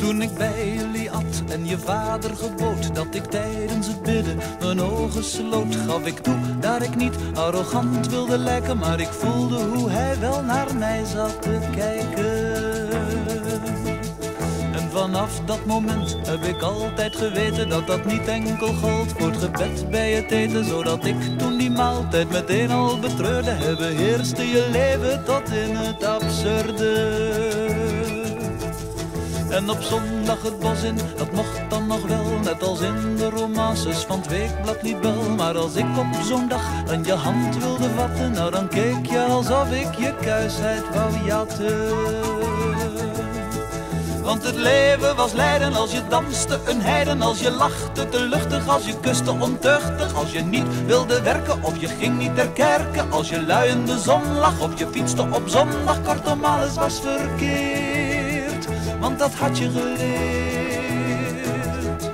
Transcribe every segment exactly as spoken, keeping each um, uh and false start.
Toen ik bij jullie at en je vader gebood dat ik tijdens het bidden mijn ogen sloot, gaf ik toe dat ik niet arrogant wilde lijken, maar ik voelde hoe hij wel naar mij zat te kijken. En vanaf dat moment heb ik altijd geweten dat dat niet enkel gold voor het gebed bij het eten, zodat ik toen die maaltijd meteen al betreurde, hij beheerste je leven tot in het absurde. En op zondag het bos in, dat mocht dan nog wel, net als in de romances van het weekblad Libel. Maar als ik op zo'n dag aan je hand wilde vatten, nou dan keek je alsof ik je kuisheid wou jatten. Want het leven was lijden als je danste, een heiden als je lachte, te luchtig als je kuste, ontuchtig als je niet wilde werken of je ging niet ter kerke, als je lui in de zon lag of je fietste op zondag. Kortom, alles was verkeerd, want dat had je geleerd.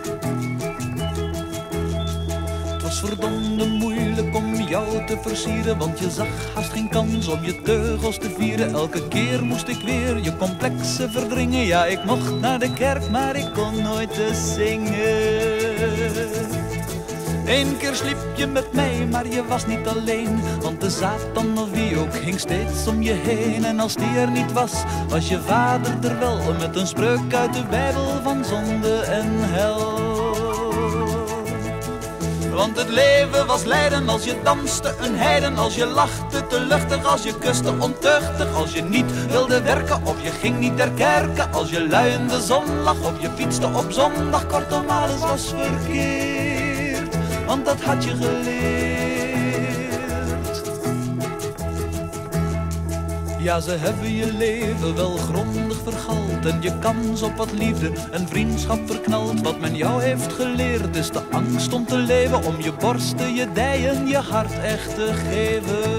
Het was verdomde moeilijk om jou te versieren, want je zag haast geen kans om je teugels te vieren. Elke keer moest ik weer je complexen verdringen. Ja, ik mocht naar de kerk, maar ik kon nooit te zingen. Eén keer sliep je met mij, maar je was niet alleen, want de Satan of wie ook hing steeds om je heen. En als die er niet was, was je vader er wel, met een spreuk uit de Bijbel van zonde en hel. Want het leven was lijden als je danste, een heiden als je lachte, te luchtig als je kuste, ontuchtig als je niet wilde werken of je ging niet ter kerke, als je lui in de zon lag of je fietste op zondag. Kortom, alles was verkeerd, want dat had je geleerd. Ja, ze hebben je leven wel grondig vergald en je kans op wat liefde en vriendschap verknald. Wat men jou heeft geleerd is de angst om te leven, om je borsten, je dijen, je hart echt te geven.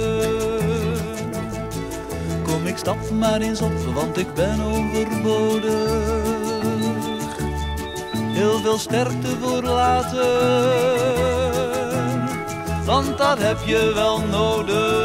Kom, ik stap maar eens op, want ik ben overbodig. Heel veel sterkte voor later, want dat heb je wel nodig.